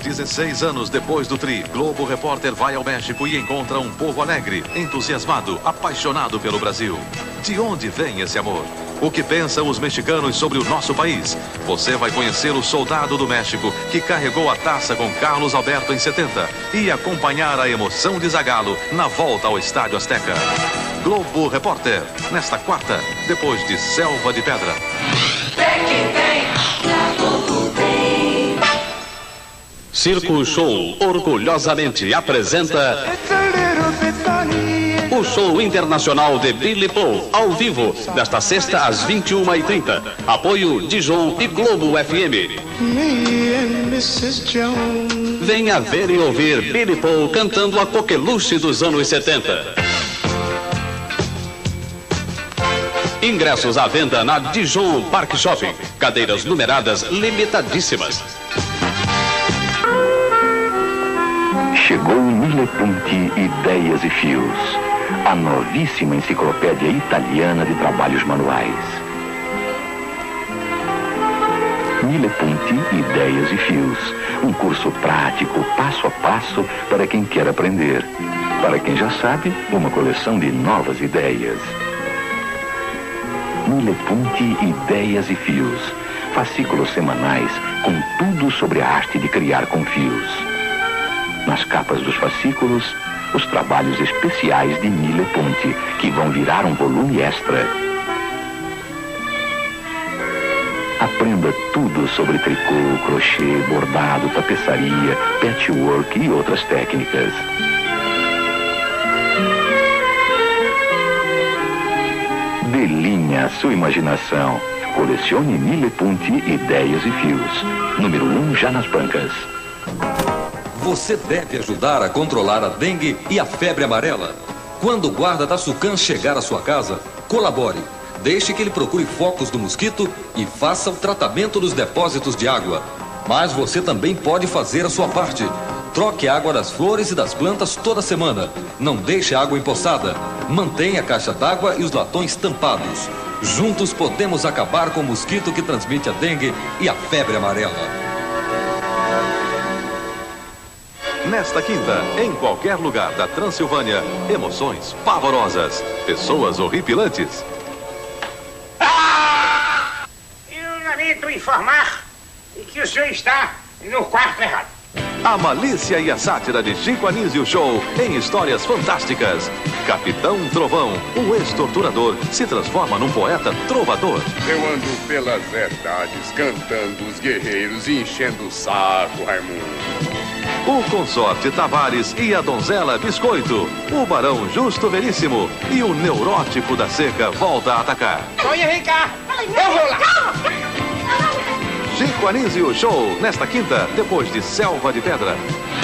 16 anos depois do Tri, Globo Repórter vai ao México e encontra um povo alegre, entusiasmado, apaixonado pelo Brasil. De onde vem esse amor? O que pensam os mexicanos sobre o nosso país? Você vai conhecer o soldado do México que carregou a taça com Carlos Alberto em 70 e acompanhar a emoção de Zagallo na volta ao Estádio Azteca. Globo Repórter, nesta quarta, depois de Selva de Pedra. Circo Show orgulhosamente apresenta o show internacional de Billy Paul, ao vivo, desta sexta às 21h30. Apoio Dijon e Globo FM. Venha ver e ouvir Billy Paul cantando a coqueluche dos anos 70. Ingressos à venda na Dijon Park Shopping. Cadeiras numeradas limitadíssimas. Chegou Mille Punti Ideias e Fios, a novíssima enciclopédia italiana de trabalhos manuais. Mille Punti Ideias e Fios, um curso prático, passo a passo, para quem quer aprender. Para quem já sabe, uma coleção de novas ideias. Mille Punti Ideias e Fios, fascículos semanais com tudo sobre a arte de criar com fios. Nas capas dos fascículos, os trabalhos especiais de Mille Punti, que vão virar um volume extra. Aprenda tudo sobre tricô, crochê, bordado, tapeçaria, patchwork e outras técnicas. Delinhe a sua imaginação. Colecione Mille Punti Ideias e Fios. Número 1 já nas bancas. Você deve ajudar a controlar a dengue e a febre amarela. Quando o guarda da Sucan chegar à sua casa, colabore. Deixe que ele procure focos do mosquito e faça o tratamento dos depósitos de água. Mas você também pode fazer a sua parte. Troque a água das flores e das plantas toda semana. Não deixe a água empoçada. Mantenha a caixa d'água e os latões tampados. Juntos podemos acabar com o mosquito que transmite a dengue e a febre amarela. Nesta quinta, em qualquer lugar da Transilvânia, emoções pavorosas, pessoas horripilantes. Eu lamento informar que o senhor está no quarto errado. A malícia e a sátira de Chico Anísio Show em histórias fantásticas. Capitão Trovão, o ex-torturador, se transforma num poeta trovador. Eu ando pelas verdades, cantando os guerreiros e enchendo o saco, Raimundo. O consorte Tavares e a donzela Biscoito. O barão Justo Veríssimo e o neurótico da seca volta a atacar. Olha, vem cá. Eu vou lá. Chico Anísio Show, nesta quinta, depois de Selva de Pedra.